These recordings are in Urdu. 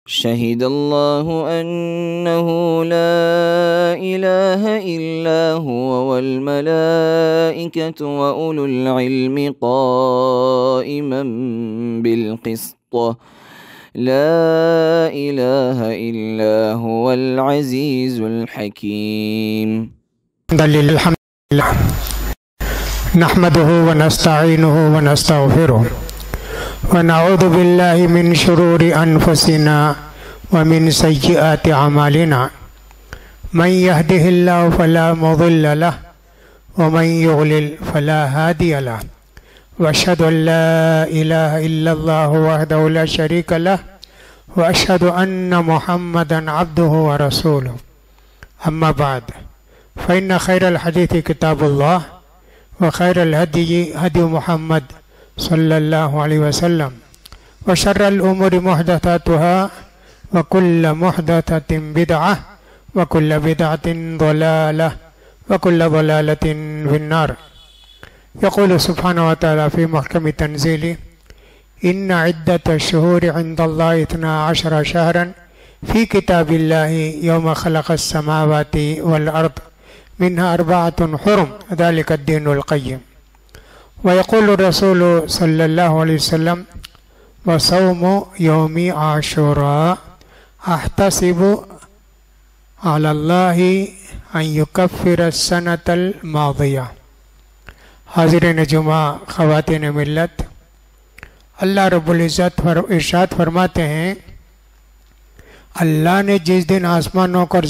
شهد الله أنه لا إله إلا هو والملائكة وأولو العلم قائما بالقسط لا إله إلا هو العزيز الحكيم. الحمد لله نحمده ونستعينه ونستغفره ونعوذ بالله من شرور أنفسنا ومن سيئات أعمالنا من يهده الله فلا مضل له ومن يضلل فلا هادي له وأشهد أن لا إله إلا الله وحده لا شريك له وأشهد أن محمدا عبده ورسوله. أما بعد فإن خير الحديث كتاب الله وخير الهدي هدي محمد صلى الله عليه وسلم وشر الأمور محدثاتها وكل محدثة بدعة وكل بدعة ضلالة وكل ضلالة في النار. يقول سبحانه وتعالى في محكم تنزيله إن عدة الشهور عند الله 12 شهرا في كتاب الله يوم خلق السماوات والأرض منها 4 حرم ذلك الدين القيم. ويقول الرسول صلى الله عليه وسلم وصوم يوم عاشوراء أحتسب على الله أن يكفر السنة الماضية. حاضرین جمعہ، خواتین ملت، اللہ رب العزت ارشاد فرماتے ہیں اللہ نے جس دن آسمانوں کو اور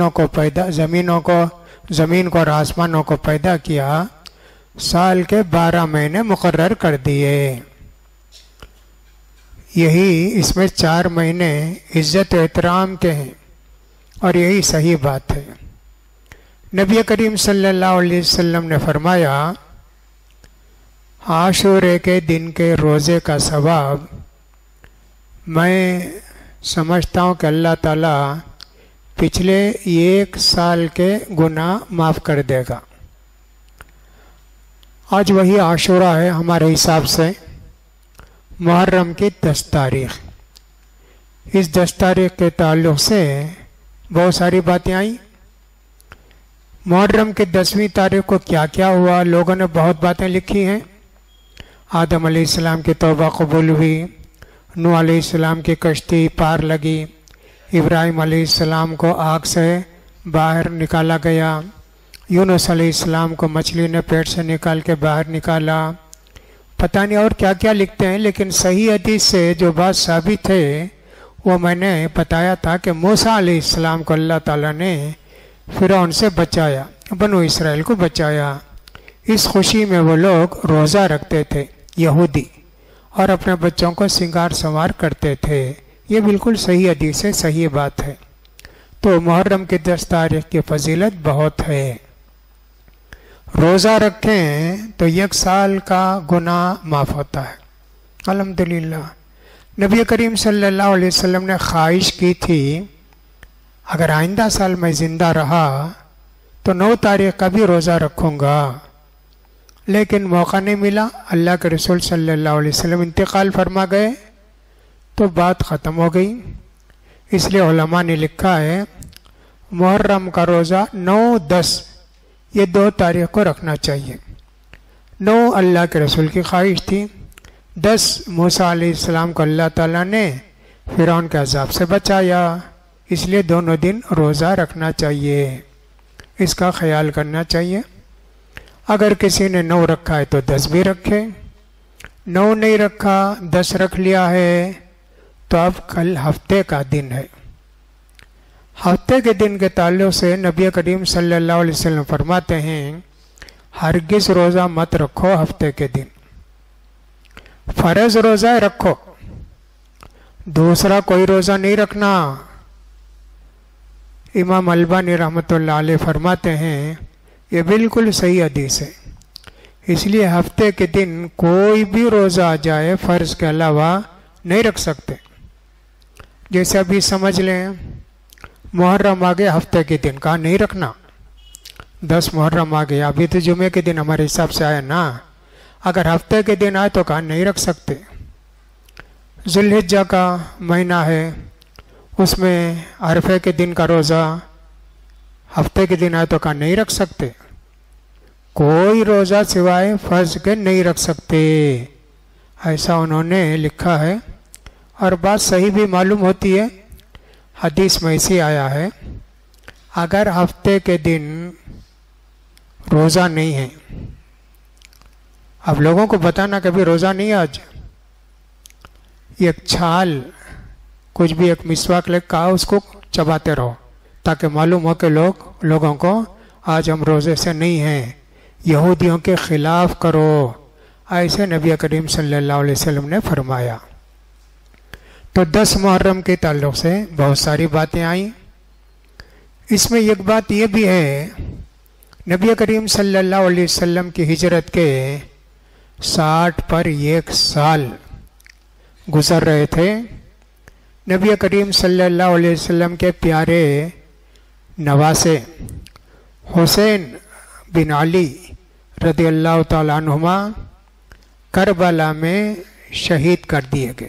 زمین کو اور آسمانوں کو پیدا کیا سال کے 12 مہینے مقرر کر دیے. یہی اس میں 4 مہینے عزت و احترام کے ہیں اور یہی صحیح بات ہے. نبی کریم صلی اللہ علیہ وسلم نے فرمایا عاشورے کے دن کے روزے کا ثواب میں سمجھتا ہوں کہ اللہ تعالیٰ پچھلے 1 سال کے گناہ معاف کر دے گا. آج وہی عاشورہ ہے ہمارے حساب سے محرم کی 10 تاریخ. اس 10 تاریخ کے تعلق سے بہت ساری باتیں آئیں. محرم کی 10ویں تاریخ کو کیا کیا ہوا لوگوں نے بہت باتیں لکھی ہیں. آدم علیہ السلام کی توبہ قبول ہوئی، نوح علیہ السلام کی کشتی پار لگی، ابراہیم علیہ السلام کو آگ سے باہر نکالا گیا، یونس علیہ السلام کو مچھلی نے پیٹ سے نکال کے باہر نکالا. پتہ نہیں اور کیا کیا لکھتے ہیں، لیکن صحیح حدیث سے جو بات ثابت ہے وہ میں نے بتایا تھا کہ موسیٰ علیہ السلام کو اللہ تعالیٰ نے فرعون سے بچایا، بنو اسرائیل کو بچایا. اس خوشی میں وہ لوگ روزہ رکھتے تھے یہودی، اور اپنے بچوں کو سنگار سنوار کرتے تھے. یہ بالکل صحیح حدیث ہے، صحیح بات ہے. تو محرم کی 10 تاریخ کی فضیلت بہت ہے. روزہ رکھیں تو 1 سال کا گناہ معاف ہوتا ہے الحمدللہ. نبی کریم صلی اللہ علیہ وسلم نے خواہش کی تھی اگر آئندہ سال میں زندہ رہا تو 9 تاریخ کا بھی روزہ رکھوں گا، لیکن موقع نہیں ملا. اللہ کے رسول صلی اللہ علیہ وسلم انتقال فرما گئے تو بات ختم ہو گئی. اس لیے علماء نے لکھا ہے محرم کا روزہ 9، 10 یہ 2 تاریخ کو رکھنا چاہیے. 9 اللہ کے رسول کی خواہش تھی، 10 موسیٰ علیہ السلام کو اللہ تعالیٰ نے فرعون کے عذاب سے بچایا، اس لیے دونوں دن روزہ رکھنا چاہیے. اس کا خیال کرنا چاہیے. اگر کسی نے 9 رکھا ہے تو 10 بھی رکھے، 9 نہیں رکھا 10 رکھ لیا ہے تو اب کل ہفتے کا دن ہے. ہفتے کے دن کے تعلق سے نبی کریم صلی اللہ علیہ وسلم فرماتے ہیں ہرگز روزہ مت رکھو ہفتے کے دن. فرض روزہ رکھو، دوسرا کوئی روزہ نہیں رکھنا. امام البانی رحمۃ اللہ علیہ فرماتے ہیں یہ بالکل صحیح حدیث ہے. اس لیے ہفتے کے دن کوئی بھی روزہ آ جائے فرض کے علاوہ نہیں رکھ سکتے. جیسے ابھی سمجھ لیں محرم آ گیا ہفتے کے دن کہا نہیں رکھنا، 10 محرم آ گیا ابھی تو جمعے کے دن ہمارے حساب سے آیا نا، اگر ہفتے کے دن آئے تو کہا نہیں رکھ سکتے. ذوالحجہ کا مہینہ ہے اس میں عرفے کے دن کا روزہ ہفتے کے دن آئے تو کہا نہیں رکھ سکتے، کوئی روزہ سوائے فرض کے نہیں رکھ سکتے، ایسا انہوں نے لکھا ہے۔ اور بات صحیح بھی معلوم ہوتی ہے، حدیث میں ایسی آیا ہے اگر ہفتے کے دن روزہ نہیں ہے، اب لوگوں کو بتانا کبھی روزہ نہیں ہے آج، ایک چھال کچھ بھی ایک مسواک لے کہا اس کو چباتے رہو تاکہ معلوم ہو کہ لوگوں کو آج ہم روزے سے نہیں ہیں، یہودیوں کے خلاف کرو، ایسے نبی کریم صلی اللہ علیہ وسلم نے فرمایا۔ تو 10 محرم کے تعلق سے بہت ساری باتیں آئیں، اس میں ایک بات یہ بھی ہے، نبی کریم صلی اللہ علیہ وسلم کی ہجرت کے 60 پر 1 سال گزر رہے تھے۔ نبی کریم صلی اللہ علیہ وسلم کے پیارے نواسے حسین بن علی رضی اللہ تعالیٰ عنہما کربلا میں شہید کر دیے گئے۔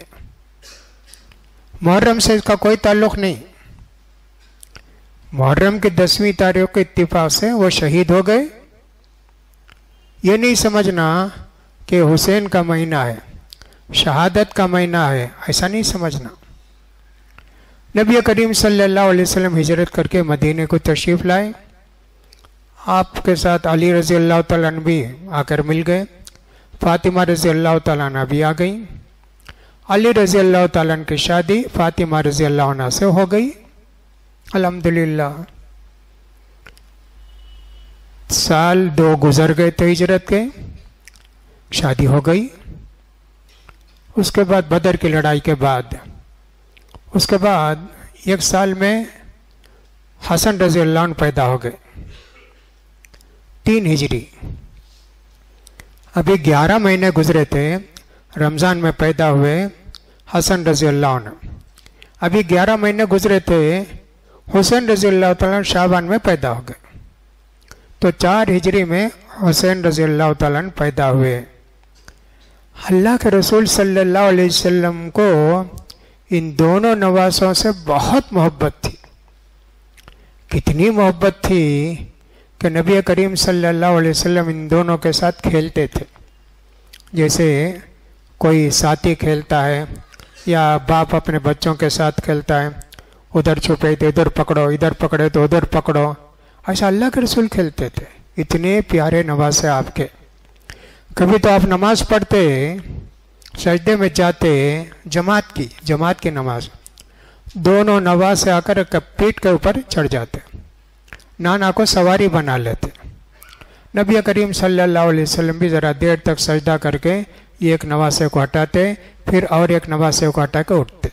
محرم سے اس کا کوئی تعلق نہیں، محرم کی 10ویں تاریخ کے اتفاق سے وہ شہید ہو گئے۔ یہ نہیں سمجھنا کہ حسین کا مہینہ ہے، شہادت کا مہینہ ہے، ایسا نہیں سمجھنا۔ نبی کریم صلی اللہ علیہ وسلم ہجرت کر کے مدینے کو تشریف لائے، آپ کے ساتھ علی رضی اللہ تعالیٰ عنہ بھی آ کر مل گئے، فاطمہ رضی اللہ تعالیٰ عنہ بھی آ گئی، علی رضی اللہ تعالیٰ عنہ کی شادی فاطمہ رضی اللہ عنہ سے ہو گئی، الحمدللہ۔ سال 2 گزر گئے تھے ہجرت کے، شادی ہو گئی۔ اس کے بعد بدر کی لڑائی کے بعد، اس کے بعد 1 سال میں حسن رضی اللہ عنہ پیدا ہو گئے، 3 ہجری۔ ابھی 11 مہینے گزرے تھے، رمضان میں پیدا ہوئے حسن رضی اللہ عنہ، ابھی 11 مہینے گزرے تھے، حسین رضی اللہ تعالیٰ عنہ شعبان میں پیدا ہو گئے، تو 4 ہجری میں حسین رضی اللہ تعالیٰ عنہ پیدا ہوئے۔ اللہ کے رسول صلی اللہ علیہ وسلم کو ان دونوں نواسوں سے بہت محبت تھی، کتنی محبت تھی کہ نبی کریم صلی اللہ علیہ وسلم ان دونوں کے ساتھ کھیلتے تھے، جیسے کوئی ساتھی کھیلتا ہے یا باپ اپنے بچوں کے ساتھ کھیلتا ہے، ادھر چھپے تو ادھر پکڑو، ادھر پکڑے تو ادھر پکڑو، ایسا اللہ کے رسول کھیلتے تھے، اتنے پیارے نواسے آپ کے۔ کبھی تو آپ نماز پڑھتے، سجدے میں جاتے، جماعت کی نماز، دونوں نواسے آ کر پیٹ کے اوپر چڑھ جاتے، نانا کو سواری بنا لیتے۔ نبی کریم صلی اللہ علیہ وسلم بھی ذرا دیر تک سجدہ کر کے ایک نواسے کو ہٹاتے، پھر اور ایک نواسے کو ہٹا کے اٹھتے،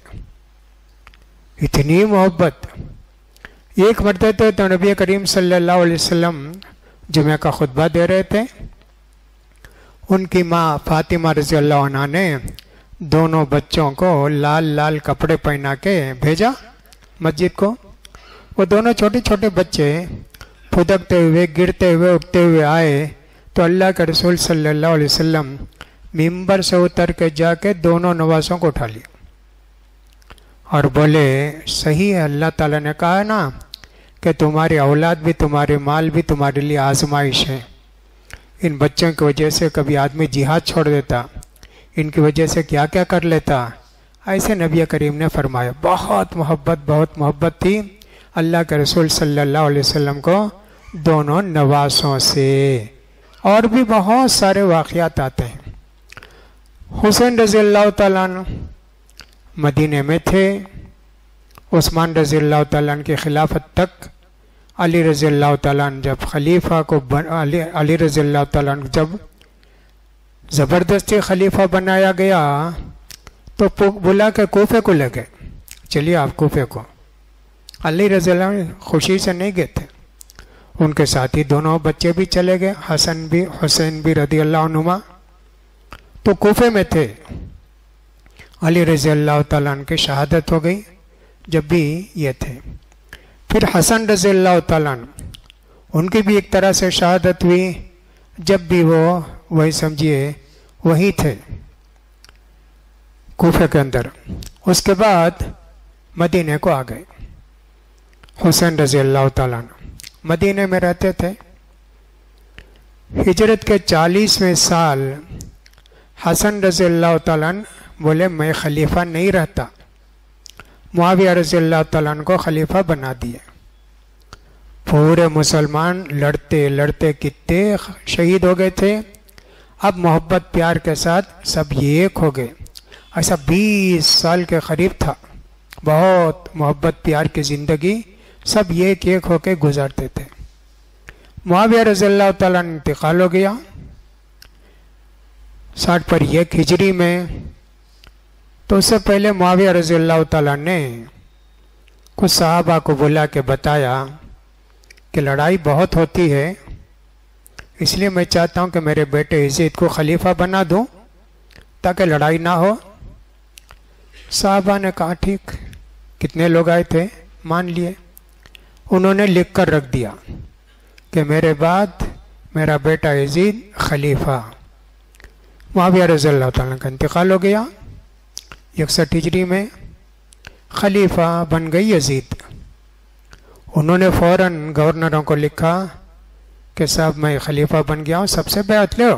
اتنی محبت۔ ایک مرتبہ تو نبی کریم صلی اللہ علیہ وسلم جمعہ کا خطبہ دے رہے تھے، ان کی ماں فاطمہ رضی اللہ عنہ نے دونوں بچوں کو لال لال کپڑے پہنا کے بھیجا مسجد کو۔ وہ دونوں چھوٹے چھوٹے بچے پھدکتے ہوئے، گرتے ہوئے، اٹھتے ہوئے آئے تو اللہ کے رسول صلی اللہ علیہ وسلم ممبر سے اتر کے جا کے دونوں نواسوں کو اٹھا لیا اور بولے، صحیح ہے، اللہ تعالیٰ نے کہا ہے نا کہ تمہاری اولاد بھی، تمہارے مال بھی تمہارے لیے آزمائش ہے، ان بچوں کی وجہ سے کبھی آدمی جہاد چھوڑ دیتا، ان کی وجہ سے کیا کیا کر لیتا، ایسے نبی کریم نے فرمایا۔ بہت محبت تھی اللہ کے رسول صلی اللہ علیہ وسلم کو دونوں نواسوں سے۔ اور بھی بہت سارے واقعات آتے ہیں۔ حسین رضی اللہ تعالیٰ عنہ مدینے میں تھے، عثمان رضی اللہ تعالیٰ عنہ کی خلافت تک، علی رضی اللہ تعالیٰ عنہ جب خلیفہ کو علی رضی اللہ تعالیٰ عنہ جب زبردستی خلیفہ بنایا گیا تو بلا کے کوفے کو لے گئے، چلیے آپ کوفے کو۔ علی رضی اللہ عنہ خوشی سے نہیں گئے تھے، ان کے ساتھ ہی دونوں بچے بھی چلے گئے، حسن بھی حسین بھی رضی اللہ عنہما، تو کوفے میں تھے۔ علی رضی اللہ تعالیٰ عنہ کی شہادت ہو گئی جب بھی یہ تھے۔ پھر حسن رضی اللہ تعالیٰ عنہ، ان کی بھی ایک طرح سے شہادت ہوئی جب بھی وہ وہی سمجھیے وہی تھے کوفے کے اندر۔ اس کے بعد مدینے کو آ گئے۔ حسین رضی اللہ تعالیٰ عنہ مدینے میں رہتے تھے۔ ہجرت کے 40ویں سال حسن رضی اللہ تعالیٰ عنہ بولے میں خلیفہ نہیں رہتا، معاویہ رضی اللہ تعالیٰ عنہ کو خلیفہ بنا دیا۔ پورے مسلمان لڑتے لڑتے کتنے شہید ہو گئے تھے، اب محبت پیار کے ساتھ سب ایک ہو گئے۔ ایسا 20 سال کے قریب تھا، بہت محبت پیار کی زندگی، سب ایک ایک ہو کے گزارتے تھے۔ معاویہ رضی اللہ تعالیٰ عنہ انتقال ہو گیا 60 پر 1 ہجری میں۔ تو اس سے پہلے معاویہ رضی اللہ تعالیٰ نے کچھ صحابہ کو بلا کے بتایا کہ لڑائی بہت ہوتی ہے، اس لیے میں چاہتا ہوں کہ میرے بیٹے یزید کو خلیفہ بنا دوں تاکہ لڑائی نہ ہو۔ صحابہ نے کہا ٹھیک، کتنے لوگ آئے تھے، مان لیے۔ انہوں نے لکھ کر رکھ دیا کہ میرے بعد میرا بیٹا یزید خلیفہ۔ معاویہ رضی اللہ تعالیٰ کا انتقال ہو گیا 61 ہجری میں، خلیفہ بن گئی یزید۔ انہوں نے فوراً گورنروں کو لکھا کہ صاحب میں خلیفہ بن گیا ہوں، سب سے بیعت لو۔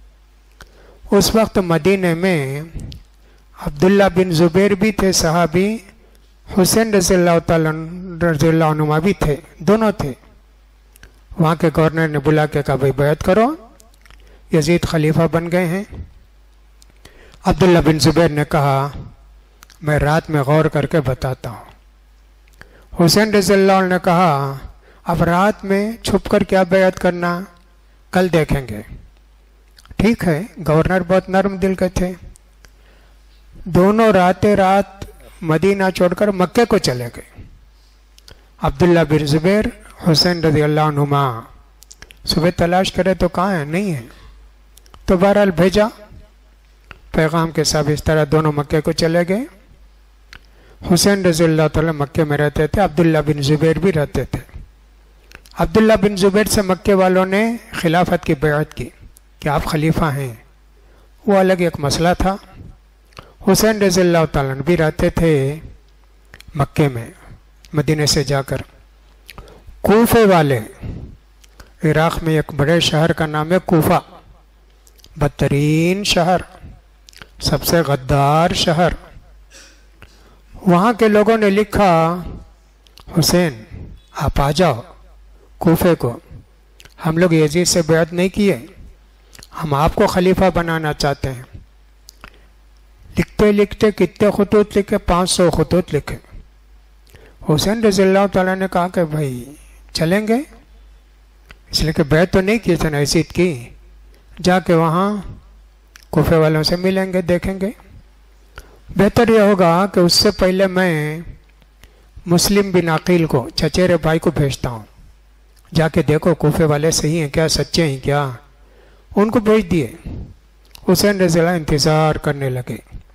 اس وقت مدینے میں عبداللہ بن زبیر بھی تھے صحابی، حسین رضی اللہ عنہ بھی تھے، دونوں تھے۔ وہاں کے گورنر نے بلا کے کہا بھائی بیعت کرو، یزید خلیفہ بن گئے ہیں۔ عبداللہ بن زبیر نے کہا میں رات میں غور کر کے بتاتا ہوں۔ حسین رضی اللہ عنہ نے کہا اب رات میں چھپ کر کیا بیعت کرنا، کل دیکھیں گے۔ ٹھیک ہے، گورنر بہت نرم دل کے تھے۔ دونوں رات مدینہ چھوڑ کر مکے کو چلے گئے۔ عبداللہ بن زبیر حسین رضی اللہ عنہما صبح تلاش کرے تو کہاں ہیں، نہیں ہیں، تو بہرحال بھیجا پیغام کے ساتھ، اس طرح دونوں مکے کو چلے گئے۔ حسین رضی اللہ تعالیٰ مکے میں رہتے تھے، عبداللہ بن زبیر بھی رہتے تھے۔ عبداللہ بن زبیر سے مکے والوں نے خلافت کی بیعت کی کہ آپ خلیفہ ہیں، وہ الگ ایک مسئلہ تھا۔ حسین رضی اللہ تعالیٰ بھی رہتے تھے مکے میں، مدینے سے جا کر۔ کوفے والے، عراق میں ایک بڑے شہر کا نام ہے کوفہ، بدترین شہر، سب سے غدار شہر۔ وہاں کے لوگوں نے لکھا حسین آپ آ جاؤ کوفے کو، ہم لوگ یزید سے بیعت نہیں کیے، ہم آپ کو خلیفہ بنانا چاہتے ہیں۔ لکھتے لکھتے کتنے خطوط لکھے، 500 خطوط لکھے۔ حسین رضی اللہ تعالیٰ نے کہا کہ بھائی چلیں گے، اس لیے کہ بیعت تو نہیں کی تھے نا یزید کی، جا کے وہاں کوفے والوں سے ملیں گے، دیکھیں گے۔ بہتر یہ ہوگا کہ اس سے پہلے میں مسلم بن عقیل کو، چچیرے بھائی کو بھیجتا ہوں، جا کے دیکھو کوفے والے صحیح ہیں کیا، سچے ہیں کیا۔ ان کو بھیج دیے۔ حسین رضی اللہ انتظار کرنے لگے۔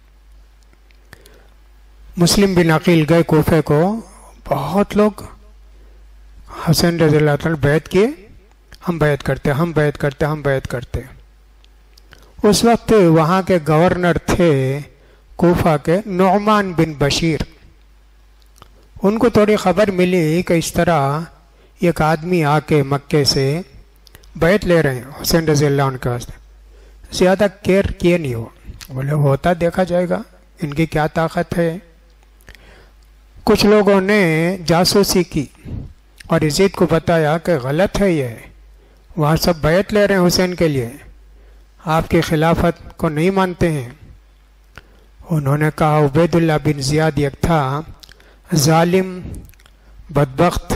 مسلم بن عقیل گئے کوفے کو، بہت لوگ حسین رضی اللہ تعالیٰ بیعت کیے، ہم بیعت کرتے، ہم بیعت کرتے، ہم بیعت کرتے۔ اس وقت وہاں کے گورنر تھے کوفہ کے نعمان بن بشیر۔ ان کو تھوڑی خبر ملی کہ اس طرح ایک آدمی آ کے مکے سے بیعت لے رہے ہیں حسین رضی اللہ عنہ کے واسطے۔ زیادہ کیئر کیے نہیں ہو، بولے ہوتا دیکھا جائے گا، ان کی کیا طاقت ہے۔ کچھ لوگوں نے جاسوسی کی اور یزید کو بتایا کہ غلط ہے یہ، وہاں سب بیعت لے رہے ہیں حسین کے لیے، آپ کی خلافت کو نہیں مانتے ہیں۔ انہوں نے کہا عبید اللہ بن زیاد ایک تھا، ظالم، بدبخت،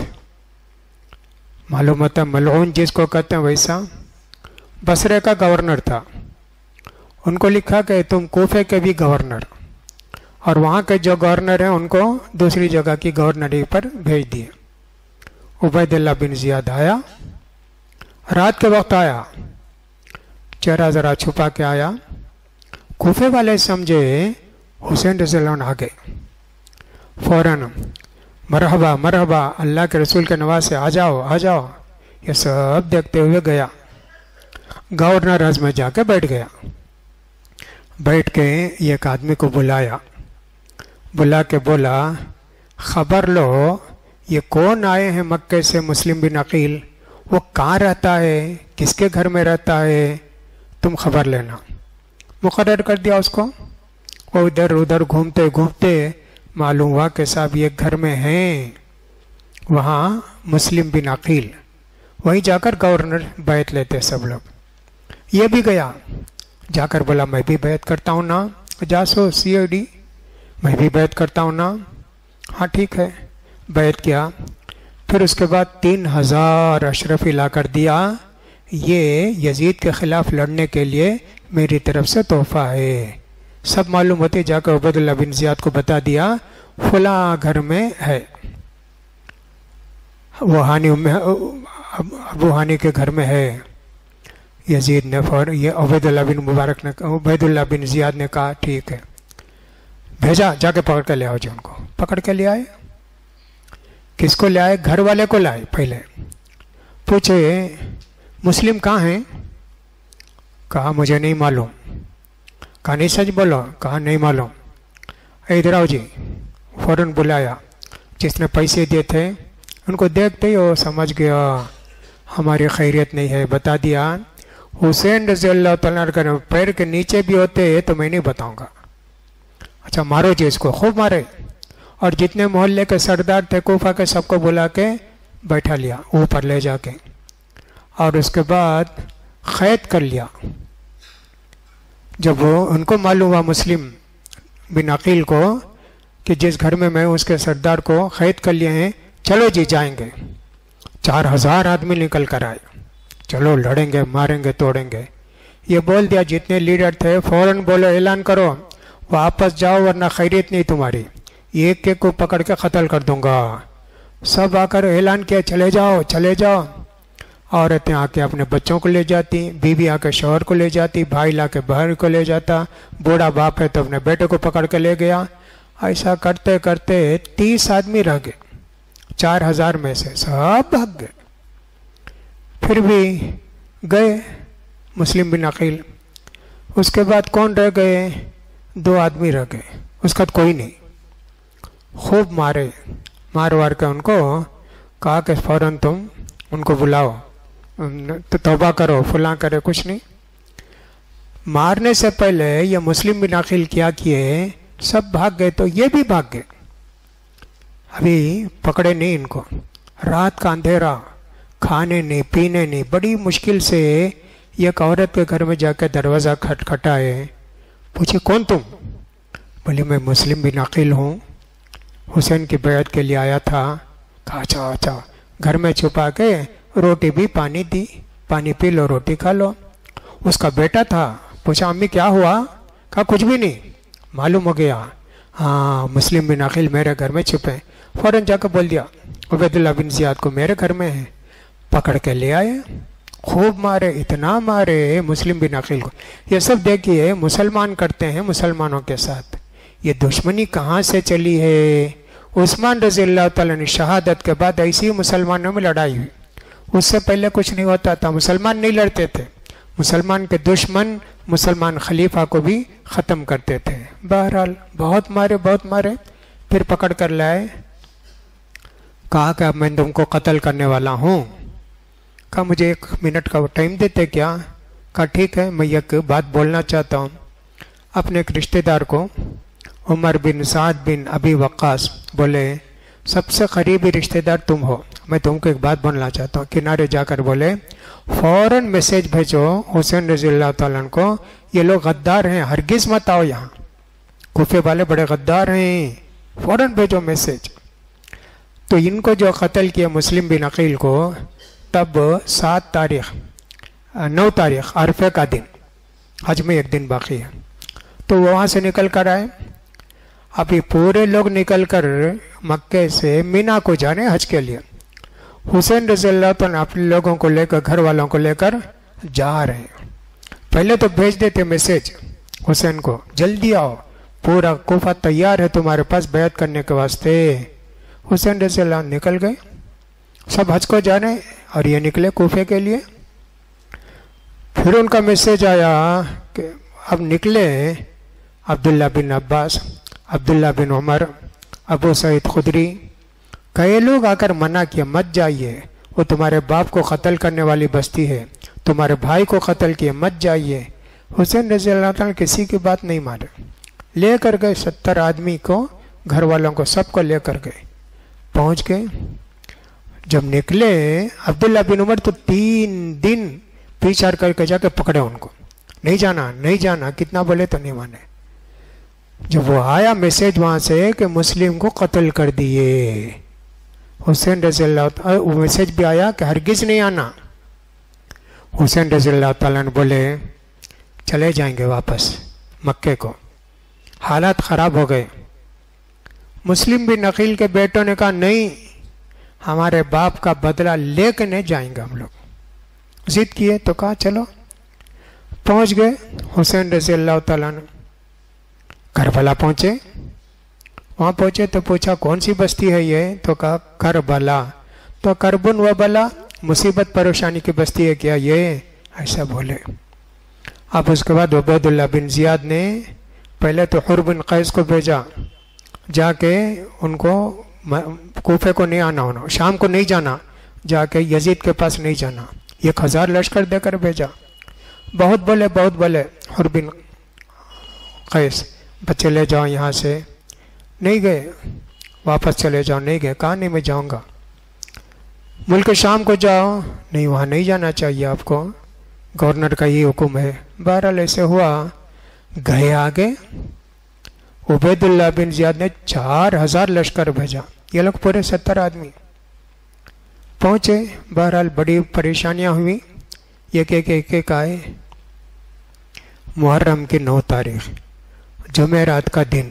معلوم ہوتا ملعون جس کو کہتے ہیں ویسا، بصرے کا گورنر تھا۔ ان کو لکھا کہ تم کوفے کے بھی گورنر، اور وہاں کے جو گورنر ہیں ان کو دوسری جگہ کی گورنری پر بھیج دیے۔ عبید اللہ بن زیاد آیا، رات کے وقت آیا، چہرہ ذرا چھپا کے آیا۔ کوفے والے سمجھے حسین رضی اللہ عنہ آ گئے، فوراً مرحبا مرحبا، اللہ کے رسول کے نواز سے آ جاؤ آ جاؤ، یہ سب دیکھتے ہوئے گیا۔ گورنر اعظم میں جا کے بیٹھ گیا، بیٹھ کے ایک آدمی کو بلایا، بلا کے بولا خبر لو یہ کون آئے ہیں مکے سے مسلم بن عقیل، وہ کہاں رہتا ہے، کس کے گھر میں رہتا ہے، تم خبر لینا۔ مقرر کر دیا اس کو۔ وہ ادھر ادھر گھومتے گھومتے معلوم ہوا کہ صاحب یہ گھر میں ہیں وہاں مسلم بن عقیل، وہیں جا کر گورنر بیعت لیتے سب لوگ۔ یہ بھی گیا، جا کر بولا میں بھی بیعت کرتا ہوں نا، جاسو سی آئی ڈی، میں بھی بیعت کرتا ہوں نا۔ ہاں ٹھیک ہے، بیعت کیا۔ پھر اس کے بعد 3000 اشرفی لا کر دیا، یہ یزید کے خلاف لڑنے کے لیے میری طرف سے تحفہ ہے۔ سب معلوم ہوتے، جا کر عبید اللہ بن زیاد کو بتا دیا فلاں گھر میں ہے، وہ ابو ہانی کے گھر میں ہے۔ یزید نے یہ عبید اللہ بن زیاد نے کہا ٹھیک ہے، بھیجا، جا کے پکڑ کے لے آؤ جی۔ ان کو پکڑ کے لے آئے۔ کس کو لے آئے؟ گھر والے کو لائے۔ پہلے پوچھے مسلم کہاں ہیں؟ کہا مجھے نہیں معلوم۔ کہا نہیں سچ بولو؟ کہا نہیں معلوم۔ ادھر آؤ جی۔ فوراً بلایا جس نے پیسے دیے تھے، ان کو دیکھتے ہی وہ سمجھ گیا ہماری خیریت نہیں ہے، بتا دیا حسین رضی اللہ تعالیٰ عنہ پیر کے نیچے بھی ہوتے تو میں نہیں بتاؤں گا۔ اچھا مارو جی اس کو، خوب مارے، اور جتنے محلے کے سردار تھے کوفہ کے سب کو بلا کے بیٹھا لیا اوپر لے جا کے، اور اس کے بعد قید کر لیا۔ جب وہ ان کو معلوم ہوا مسلم بن عقیل کو کہ جس گھر میں اس کے سردار کو قید کر لیے ہیں، چلو جی جائیں گے۔ 4000 آدمی نکل کر آئے، چلو لڑیں گے، ماریں گے، توڑیں گے۔ یہ بول دیا جتنے لیڈر تھے فوراً بولو اعلان کرو واپس جاؤ ورنہ خیریت نہیں تمہاری، ایک ایک کو پکڑ کے قتل کر دوں گا۔ سب آ کر اعلان کیا چلے جاؤ چلے جاؤ۔ عورتیں آ کے اپنے بچوں کو لے جاتی، بیوی آ کے شوہر کو لے جاتی، بھائی لا کے بہن کو لے جاتا، بوڑھا باپ ہے تو اپنے بیٹے کو پکڑ کے لے گیا۔ ایسا کرتے کرتے 30 آدمی رہ گئے 4000 میں سے، سب بھاگ گئے۔ پھر بھی گئے مسلم بن عقیل۔ اس کے بعد کون رہ گئے؟ 2 آدمی رہ گئے، اس کا کوئی نہیں۔ خوب مارے، مار وار کے ان کو کہا کہ فوراً تم ان کو بلاؤ، توبہ کرو، فلاں کرے، کچھ نہیں۔ مارنے سے پہلے یہ مسلم بن عقیل کیا کیے، سب بھاگ گئے تو یہ بھی بھاگ گئے، ابھی پکڑے نہیں ان کو۔ رات کا اندھیرا، کھانے نہیں پینے نہیں، بڑی مشکل سے ایک عورت کے گھر میں جا کے دروازہ کھٹکھٹائے، پوچھے کون تم؟ بولی میں مسلم بن عقیل ہوں، حسین کی بیعت کے لیے آیا تھا۔ کہا اچھا اچھا۔ گھر میں چھپا کے روٹی بھی پانی دی، پانی پی لو روٹی کھا لو۔ اس کا بیٹا تھا، پوچھا امی کیا ہوا؟ کہا کچھ بھی نہیں۔ معلوم ہو گیا ہاں مسلم بن عقیل میرے گھر میں چھپے۔ فوراً جا کے بول دیا عبید اللہ بن زیاد کو میرے گھر میں ہے۔ پکڑ کے لے آئے، خوب مارے، اتنا مارے مسلم بن عقیل کو۔ یہ سب دیکھیے مسلمان کرتے ہیں مسلمانوں کے ساتھ، یہ دشمنی کہاں سے چلی ہے؟ عثمان رضی اللہ تعالیٰ نے شہادت کے بعد ایسی مسلمانوں میں لڑائی ہوئی، اس سے پہلے کچھ نہیں ہوتا تھا، مسلمان نہیں لڑتے تھے، مسلمان کے دشمن مسلمان خلیفہ کو بھی ختم کرتے تھے۔ بہرحال بہت مارے بہت مارے، پھر پکڑ کر لائے، کہا کہ اب میں تم کو قتل کرنے والا ہوں۔ کہا مجھے 1 منٹ کا ٹائم دیتے کیا؟ کہا ٹھیک ہے، میں ایک بات بولنا چاہتا ہوں۔ اپنے ایک رشتہ دار کو عمر بن سعد بن ابی وقاص بولے سب سے قریبی رشتہ دار تم ہو، میں تم کو ایک بات بولنا چاہتا ہوں۔ کنارے جا کر بولے فوراً میسیج بھیجو حسین رضی اللہ تعالیٰ عنہ کو، یہ لوگ غدار ہیں، ہرگز مت آؤ یہاں، کوفے والے بڑے غدار ہیں، فوراً بھیجو میسیج۔ تو ان کو جو قتل کیا مسلم بن عقیل کو، تب 9 تاریخ عرفے کا دن، حج میں 1 دن باقی ہے، تو وہاں سے نکل کر آئے۔ ابھی پورے لوگ نکل کر مکے سے مینا کو جانے حج کے لیے، حسین رضی اللہ عنہ اپنے لوگوں کو لے کر، گھر والوں کو لے کر جا رہے ہیں۔ پہلے تو بھیج دیتے میسیج حسین کو جلدی آؤ، پورا کوفہ تیار ہے تمہارے پاس بیعت کرنے کے واسطے۔ حسین رضی اللہ عنہ نکل گئے، سب حج کو جا رہے ہیں اور یہ نکلے کوفے کے لیے۔ پھر ان کا میسیج آیا کہ اب نکلے عبداللہ بن عباس، عبداللہ بن عمر، ابو سعید خدری، کئی لوگ آ کر منع کیا مت جائیے، وہ تمہارے باپ کو قتل کرنے والی بستی ہے، تمہارے بھائی کو قتل کیے، مت جائیے۔ حسین رضی اللہ تعالیٰ کسی کی بات نہیں مانے، لے کر گئے 70 آدمی کو، گھر والوں کو سب کو لے کر گئے۔ پہنچ گئے، جب نکلے عبداللہ بن عمر تو 3 دن پیچھے کر کے جا کے پکڑے ان کو، نہیں جانا نہیں جانا، کتنا بولے تو نہیں مانے۔ جب وہ آیا میسیج وہاں سے کہ مسلم کو قتل کر دیے، حسین رضی اللہ تعالیٰ وہ میسیج بھی آیا کہ ہرگز نہیں آنا۔ حسین رضی اللہ تعالیٰ نے بولے چلے جائیں گے واپس مکے کو، حالات خراب ہو گئے۔ مسلم بن عقیل کے بیٹوں نے کہا نہیں، ہمارے باپ کا بدلہ لے کے نہیں جائیں گے ہم لوگ، ضد کیے تو کہا چلو۔ پہنچ گئے حسین رضی اللہ تعالیٰ نے، کربلا پہنچے، وہاں پہنچے تو پوچھا کون سی بستی ہے یہ، تو کہا کربلا، تو کربن و بلا، مصیبت پریشانی کی بستی ہے کیا یہ، ایسا بولے۔ اب اس کے بعد عبید اللہ بن زیاد نے پہلے تو حر بن قیس کو بھیجا، جا کے ان کو کوفے کو نہیں آنا ہونا، شام کو نہیں جانا، جا کے یزید کے پاس نہیں جانا، 1000 لشکر دے کر بھیجا۔ بہت بولے حر بن قیس، بچے لے جاؤ یہاں سے، نہیں گئے، واپس چلے جاؤ، نہیں گئے، کہا نہیں میں جاؤں گا۔ ملک شام کو جاؤ، نہیں وہاں نہیں جانا چاہیے آپ کو، گورنر کا یہ حکم ہے۔ بہرحال ایسے ہوا، گئے آگے، عبید اللہ بن زیاد نے 4000 لشکر بھیجا، یہ لوگ پورے 70 آدمی پہنچے۔ بہرحال بڑی پریشانیاں ہوئی، ایک آئے۔ محرم کی 9 تاریخ جمعرات کا دن،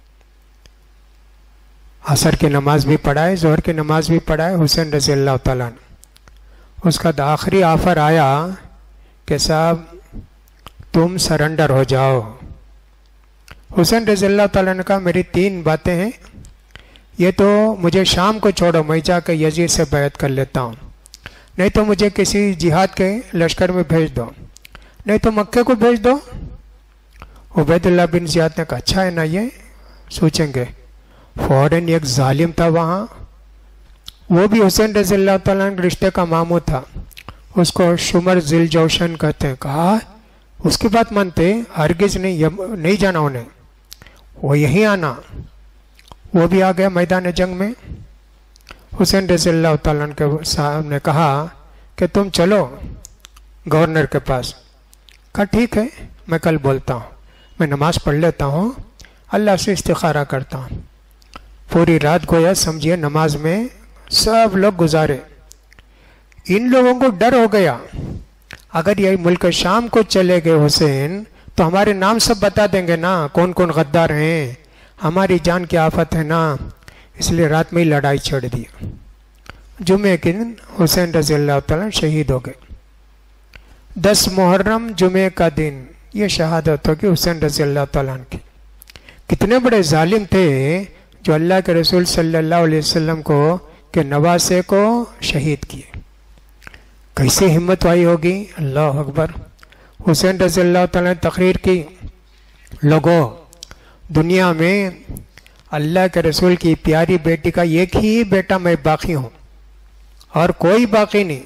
عصر کی نماز بھی پڑھائے، ظہر کی نماز بھی پڑھائے حسین رضی اللہ تعالیٰ نے۔ اس کا آخری آفر آیا کہ صاحب تم سرنڈر ہو جاؤ۔ حسین رضی اللہ تعالیٰ نے کہا میری 3 باتیں ہیں، یہ تو مجھے شام کو چھوڑو، میں جا کے یزید سے بیعت کر لیتا ہوں، نہیں تو مجھے کسی جہاد کے لشکر میں بھیج دو، نہیں تو مکے کو بھیج دو۔ عبید اللہ بن زیاد نے کہا اچھا ہے نا، یہ سوچیں گے۔ فوراً ایک ظالم تھا وہاں، وہ بھی حسین رضی اللہ تعالیٰ کے رشتے کا ماموں تھا، اس کو شمر ذل جوشن کہتے ہیں، کہا اس کی بات مانتے، ہرگز نہیں جانا انہیں، وہ یہیں آنا۔ وہ بھی آ گیا میدان جنگ میں۔ حسین رضی اللہ تعالیٰ کے صاحب نے کہا کہ تم چلو گورنر کے پاس، کہا ٹھیک ہے میں کل بولتا ہوں، میں نماز پڑھ لیتا ہوں، اللہ سے استخارہ کرتا ہوں۔ پوری رات گویا سمجھیے نماز میں سب لوگ گزارے۔ ان لوگوں کو ڈر ہو گیا، اگر یہ ملک شام کو چلے گئے حسین تو ہمارے نام سب بتا دیں گے نا، کون کون غدار ہیں، ہماری جان کی آفت ہے نا، اس لیے رات میں ہی لڑائی چھڑ دی۔ جمعے کے دن حسین رضی اللہ تعالیٰ شہید ہو گئے۔ 10 محرم جمعے کا دن یہ شہادت ہوگی حسین رضی اللہ تعالیٰ کی۔ کتنے بڑے ظالم تھے جو اللہ کے رسول صلی اللہ علیہ وسلم کو کے نواسے کو شہید کیے، کیسے ہمت وائی ہوگی، اللہ اکبر۔ حسین رضی اللہ تعالیٰ نے تقریر کی، لوگوں دنیا میں اللہ کے رسول کی پیاری بیٹی کا ایک ہی بیٹا میں باقی ہوں اور کوئی باقی نہیں۔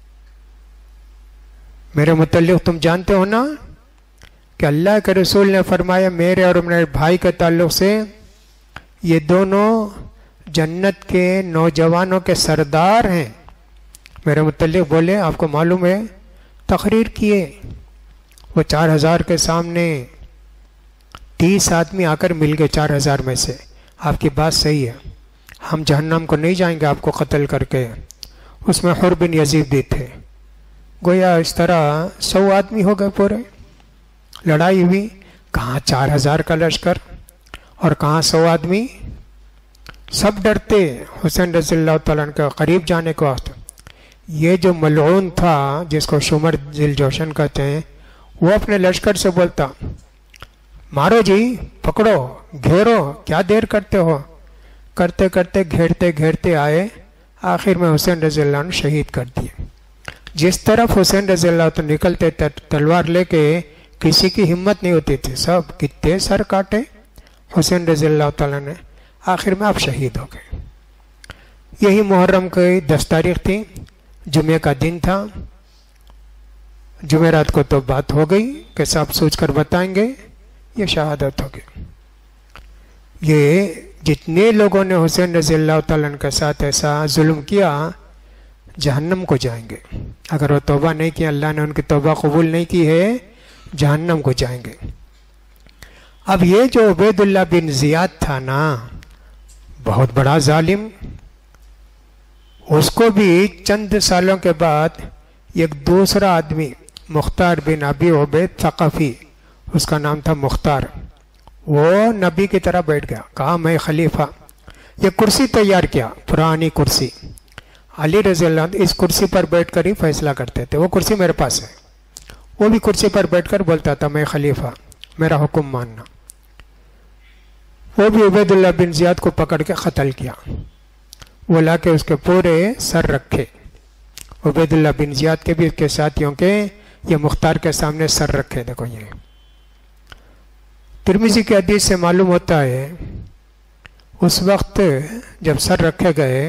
میرے متعلق تم جانتے ہو نا کہ اللہ کے رسول نے فرمایا میرے اور میرے بھائی کے تعلق سے یہ دونوں جنت کے نوجوانوں کے سردار ہیں۔ میرے متعلق بولے آپ کو معلوم ہے، تقریر کیے، وہ 4000 کے سامنے 30 آدمی آ کر مل گئے 4000 میں سے، آپ کی بات صحیح ہے، ہم جہنم کو نہیں جائیں گے آپ کو قتل کر کے۔ اس میں حر بن یزید بھی تھے، گویا اس طرح 100 آدمی ہو گئے پورے، لڑائی ہوئی، کہاں 4000 کا لشکر اور کہاں 100 آدمی، سب ڈرتے حسین رضی اللہ تعالیٰ کے قریب جانے کے وقت۔ یہ جو ملعون تھا جس کو شمر ذل جوشن کہتے ہیں، وہ اپنے لشکر سے بولتا مارو جی، پکڑو، گھیرو، کیا دیر کرتے ہو، کرتے کرتے گھیرتے گھیرتے آئے، آخر میں حسین رضی اللہ عنہ شہید کر دیے۔ جس طرف حسین رضی اللہ عنہ نکلتے تلوار لے کے کسی کی ہمت نہیں ہوتی تھی، سب کتنے سر کاٹے حسین رضی اللہ تعالیٰ نے۔ آخر میں آپ شہید ہو گئے۔ یہی محرم کی 10 تاریخ تھی، جمعے کا دن تھا۔ جمعرات کو تو بات ہو گئی کہ صاحب سوچ کر بتائیں گے، یہ شہادت ہو گئی۔ یہ جتنے لوگوں نے حسین رضی اللہ تعالیٰ عنہ کے ساتھ ایسا ظلم کیا جہنم کو جائیں گے۔ اگر وہ توبہ نہیں کی، اللہ نے ان کی توبہ قبول نہیں کی ہے، جہنم کو جائیں گے۔ اب یہ جو عبید اللہ بن زیاد تھا نا، بہت بڑا ظالم، اس کو بھی چند سالوں کے بعد ایک دوسرا آدمی مختار بن ابی عبید ثقفی، اس کا نام تھا مختار، وہ نبی کی طرح بیٹھ گیا، کہا میں خلیفہ۔ یہ کرسی تیار کیا، پرانی کرسی، علی رضی اللہ عنہ اس کرسی پر بیٹھ کر ہی فیصلہ کرتے تھے، وہ کرسی میرے پاس ہے۔ وہ بھی کرسی پر بیٹھ کر بولتا تھا میں خلیفہ، میرا حکم ماننا۔ وہ بھی عبید اللہ بن زیاد کو پکڑ کے قتل کیا، وہ لا کے اس کے پورے سر رکھے، عبید اللہ بن زیاد کے بھی اس کے ساتھیوں کے، یہ مختار کے سامنے سر رکھے۔ دیکھو یہ ترمذی کے حدیث سے معلوم ہوتا ہے اس وقت جب سر رکھے گئے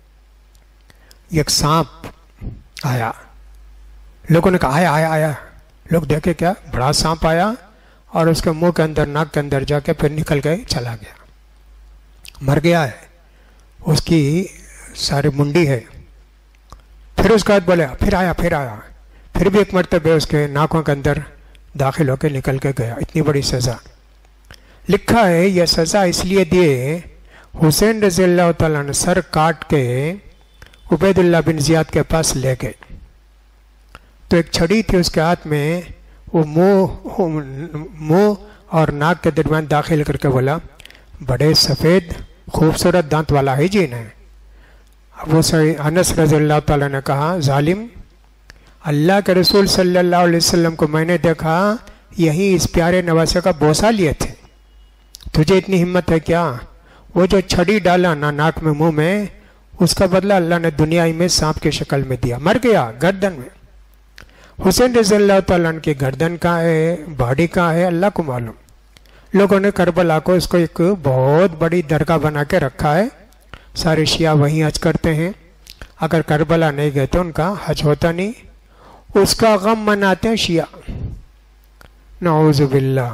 ایک سانپ آیا، لوگوں نے کہا آیا، لوگ دیکھے کیا بڑا سانپ آیا، اور اس کے منہ کے اندر ناک کے اندر جا کے پھر نکل گئے، چلا گیا، مر گیا ہے، اس کی ساری منڈی ہے۔ پھر اس کے بعد بولے پھر آیا، پھر بھی ایک مرتبہ اس کے ناکوں کے اندر داخل ہو کے نکل کے گیا۔ اتنی بڑی سزا لکھا ہے، یہ سزا اس لیے دیے حسین رضی اللہ تعالیٰ نے سر کاٹ کے عبید اللہ بن زیاد کے پاس لے گئے، تو ایک چھڑی تھی اس کے ہاتھ میں، وہ منہ اور ناک کے درمیان داخل کر کے بولا بڑے سفید خوبصورت دانت والا ہے جی نے۔ اب اس انس رضی اللہ تعالیٰ نے کہا ظالم، اللہ کے رسول صلی اللہ علیہ وسلم کو میں نے دیکھا یہی اس پیارے نواسے کا بوسہ لیے تھے، تجھے اتنی ہمت ہے کیا؟ وہ جو چھڑی ڈالا نا ناک میں منہ میں، اس کا بدلہ اللہ نے دنیا میں سانپ کی شکل میں دیا، مر گیا گردن میں۔ حسین رضی اللہ تعالیٰ عنہ کی گردن کہاں ہے، باڈی کہاں ہے، اللہ کو معلوم۔ لوگوں نے کربلا کو اس کو ایک بہت بڑی درگاہ بنا کے رکھا ہے، سارے شیعہ وہیں حج کرتے ہیں، اگر کربلا نہیں گئے تو ان کا حج ہوتا نہیں، اس کا غم مناتے ہیں شیعہ، نعوذ باللہ۔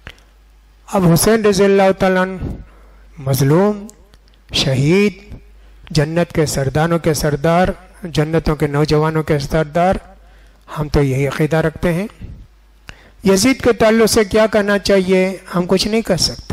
اب حسین رضی اللہ تعالیٰ عنہ مظلوم، شہید، جنت کے سرداروں کے سردار، جنتوں کے نوجوانوں کے سردار، ہم تو یہی عقیدہ رکھتے ہیں۔ یزید کے تعلق سے کیا کہنا چاہیے، ہم کچھ نہیں کہہ سکتے۔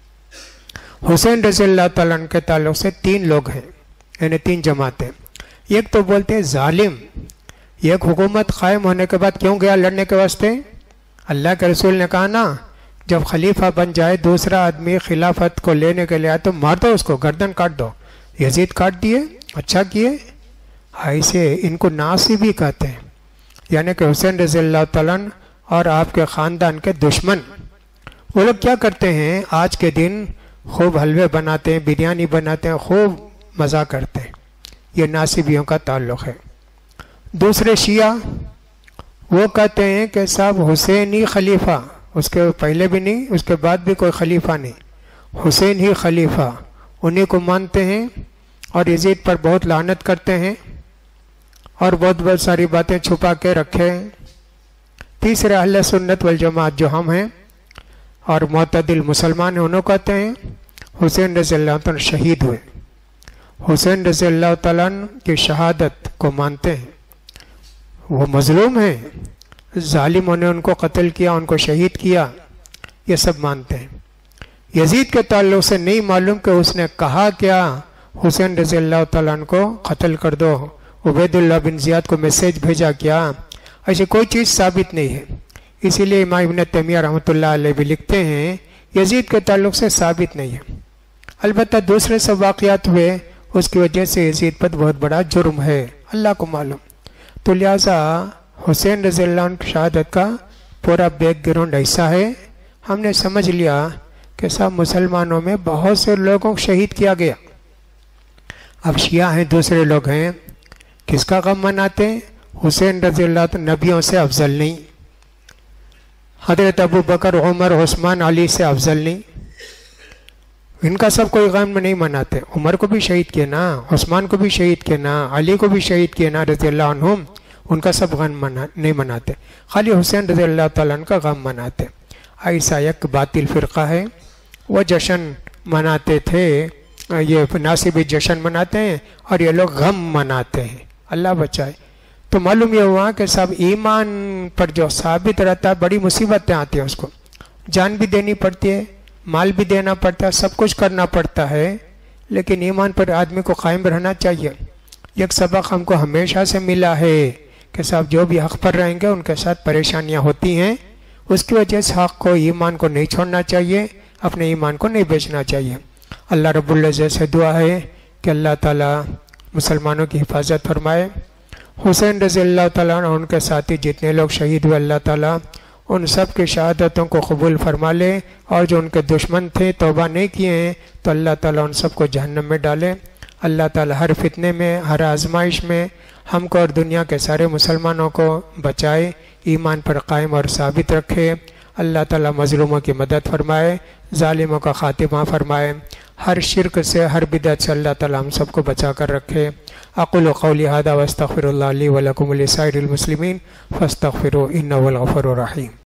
حسین رضی اللہ تعالیٰ عنہ کے تعلق سے 3 لوگ ہیں، یعنی 3 جماعتیں۔ ایک تو بولتے ہیں ظالم، ایک حکومت قائم ہونے کے بعد کیوں گیا لڑنے کے واسطے؟ اللہ کے رسول نے کہا نا جب خلیفہ بن جائے دوسرا آدمی خلافت کو لینے کے لیے آئے تو مار دو اس کو، گردن کاٹ دو۔ یزید کاٹ دیے، اچھا کیے۔ ایسے ان کو ناصبی بھی کہتے ہیں، یعنی کہ حسین رضی اللہ تعالیٰ عنہ اور آپ کے خاندان کے دشمن۔ وہ لوگ کیا کرتے ہیں، آج کے دن خوب حلوے بناتے ہیں، بریانی بناتے ہیں، خوب مزہ کرتے ہیں، یہ ناصبیوں کا تعلق ہے۔ دوسرے شیعہ وہ کہتے ہیں کہ صاحب حسین ہی خلیفہ، اس کے پہلے بھی نہیں، اس کے بعد بھی کوئی خلیفہ نہیں، حسین ہی خلیفہ، انہیں کو مانتے ہیں اور یزید پر بہت لعنت کرتے ہیں اور بہت ساری باتیں چھپا کے رکھے۔ تیسرے اہل سنت والجماعت جو ہم ہیں اور معتدل مسلمان ہیں، انہوں کہتے ہیں حسین رضی اللہ تعالیٰ شہید ہوئے، حسین رضی اللہ تعالیٰ کی شہادت کو مانتے ہیں، وہ مظلوم ہیں، ظالموں نے ان کو قتل کیا، ان کو شہید کیا، یہ سب مانتے ہیں۔ یزید کے تعلق سے نہیں معلوم کہ اس نے کہا کیا، حسین رضی اللہ تعالیٰ عنہ کو قتل کر دو، عبید اللہ بن زیاد کو میسیج بھیجا کیا، ایسی کوئی چیز ثابت نہیں ہے۔ اسی لیے امام ابن تیمیہ رحمۃ اللہ علیہ بھی لکھتے ہیں یزید کے تعلق سے ثابت نہیں ہے، البتہ دوسرے سب واقعات ہوئے اس کی وجہ سے یزید پر بہت بڑا جرم ہے، اللہ کو معلوم۔ تو لہٰذا حسین رضی اللہ عنہ کی شہادت کا پورا بیک گراؤنڈ ایسا ہے، ہم نے سمجھ لیا کہ سب مسلمانوں میں بہت سے لوگوں کو شہید کیا گیا۔ اب شیعہ ہیں، دوسرے لوگ ہیں، کس کا غم مناتے ہیں؟ حسین رضی اللہ عنہ نبیوں سے افضل نہیں، حضرت ابو بکر، عمر، عثمان، علی سے افضل نہیں، ان کا سب کوئی غم نہیں مناتے. عمر کو بھی شہید کیا نا، عثمان کو بھی شہید کیا نا، علی کو بھی شہید کیا نا رضی اللہ عنہم. ان کا سب غم نہیں مناتے، خالی حسین رضی اللہ تعالیٰ عنہ کا غم مناتے. ایسا یک باطل فرقہ ہے، وہ جشن مناتے تھے، یہ ناصبی جشن مناتے ہیں اور یہ لوگ غم مناتے ہیں. اللہ بچائے. تو معلوم یہ ہوا کہ سب ایمان پر جو ثابت رہتا ہے بڑی مصیبتیں آتی ہیں، اس کو جان بھی دینی پڑتی ہے، مال بھی دینا پڑتا ہے، سب کچھ کرنا پڑتا ہے، لیکن ایمان پر آدمی کو قائم رہنا چاہیے. ایک سبق ہم کو ہمیشہ سے ملا ہے کہ صاحب جو بھی حق پر رہیں گے ان کے ساتھ پریشانیاں ہوتی ہیں، اس کی وجہ سے حق کو، ایمان کو نہیں چھوڑنا چاہیے، اپنے ایمان کو نہیں بیچنا چاہیے. اللہ رب العزت سے دعا ہے کہ اللہ تعالیٰ مسلمانوں کی حفاظت فرمائے. حسین رضی اللہ تعالیٰ اور ان کے ساتھی جتنے لوگ شہید ہوئے، اللہ تعالیٰ ان سب کی شہادتوں کو قبول فرما لے، اور جو ان کے دشمن تھے توبہ نہیں کیے ہیں تو اللہ تعالیٰ ان سب کو جہنم میں ڈالے. اللہ تعالیٰ ہر فتنے میں، ہر آزمائش میں ہم کو اور دنیا کے سارے مسلمانوں کو بچائے، ایمان پر قائم اور ثابت رکھے. اللہ تعالیٰ مظلوموں کی مدد فرمائے، ظالموں کا خاتمہ فرمائے، ہر شرک سے، ہر بدعت سے اللہ تعالیٰ ہم سب کو بچا کر رکھے. اقول قولی ھذا واستغفر اللہ لی ولکم ولسائر المسلمین فاستغفروہ انہ هو الغفور الرحیم.